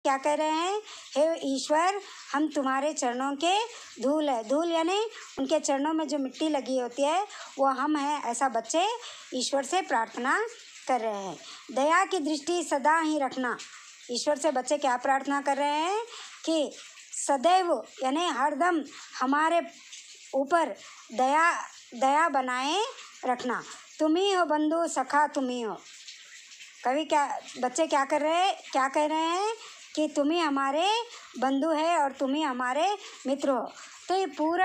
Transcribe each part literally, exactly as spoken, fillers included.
क्या कह रहे हैं, हे ईश्वर हम तुम्हारे चरणों के धूल है। धूल यानी उनके चरणों में जो मिट्टी लगी होती है वो हम हैं, ऐसा बच्चे ईश्वर से प्रार्थना कर रहे हैं। दया की दृष्टि सदा ही रखना। ईश्वर से बच्चे क्या प्रार्थना कर रहे हैं कि सदैव यानी हरदम हमारे ऊपर दया दया बनाए रखना। तुम ही हो बंधु सखा, तुम ही हो। कवि क्या बच्चे क्या कर रहे हैं, क्या कह रहे हैं कि तुम ही हमारे बंधु है और तुम ही हमारे मित्र हो। तो ये पूरा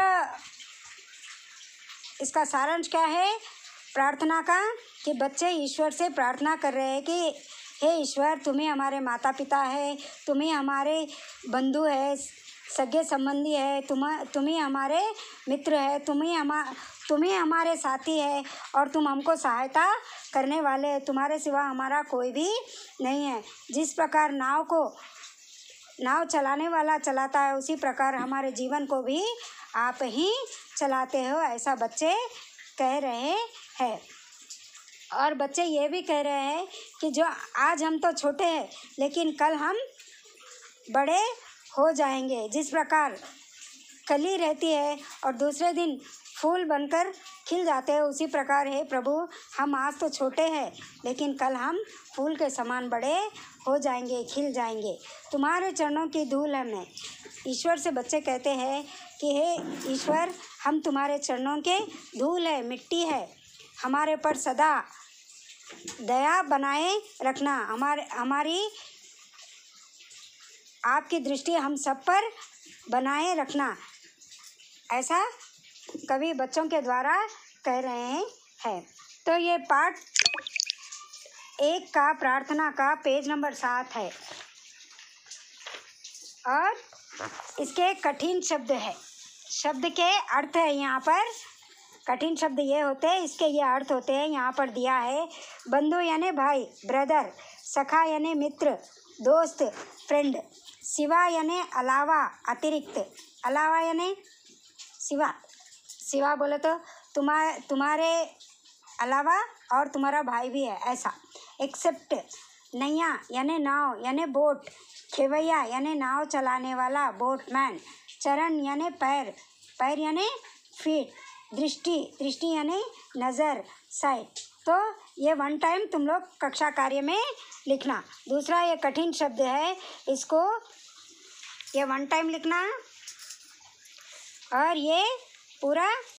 इसका सारांश क्या है प्रार्थना का, कि बच्चे ईश्वर से प्रार्थना कर रहे हैं कि हे ईश्वर तुम ही हमारे माता पिता है, तुम ही हमारे बंधु है, सगे संबंधी है, तुम तुम ही हमारे मित्र है, तुम ही हमा तुम ही हमारे साथी है और तुम हमको सहायता करने वाले हैं। तुम्हारे सिवा हमारा कोई भी नहीं है। जिस प्रकार नाव को नाव चलाने वाला चलाता है उसी प्रकार हमारे जीवन को भी आप ही चलाते हो, ऐसा बच्चे कह रहे हैं। और बच्चे ये भी कह रहे हैं कि जो आज हम तो छोटे हैं लेकिन कल हम बड़े हो जाएंगे। जिस प्रकार कली रहती है और दूसरे दिन फूल बनकर खिल जाते हैं, उसी प्रकार है प्रभु हम आज तो छोटे हैं लेकिन कल हम फूल के समान बड़े हो जाएंगे, खिल जाएंगे। तुम्हारे चरणों की धूल है मैं। ईश्वर से बच्चे कहते हैं कि हे ईश्वर हम तुम्हारे चरणों के धूल है, मिट्टी है, हमारे पर सदा दया बनाए रखना। हमारे हमारी आपकी दृष्टि हम सब पर बनाए रखना, ऐसा कवि बच्चों के द्वारा कह रहे हैं। तो ये पाठ एक का प्रार्थना का पेज नंबर सात है और इसके कठिन शब्द है, शब्द के अर्थ है। यहाँ पर कठिन शब्द ये होते हैं, इसके ये अर्थ होते हैं। यहाँ पर दिया है बंधु यानी भाई, ब्रदर, सखा यानी मित्र, दोस्त, फ्रेंड, सिवा यानी अलावा, अतिरिक्त, अलावा यानी सिवा, सिवा बोले तो तुम्हारे तुम्हारे अलावा और तुम्हारा भाई भी है, ऐसा। एक्सेप्ट, नैया यानी नाव यानी बोट, खेवैया यानी नाव चलाने वाला, बोटमैन, चरण यानी पैर, पैर यानी फीट, दृष्टि, दृष्टि यानी नज़र, साइट। तो ये वन टाइम तुम लोग कक्षा कार्य में लिखना। दूसरा ये कठिन शब्द है, इसको ये वन टाइम लिखना और ये पूरा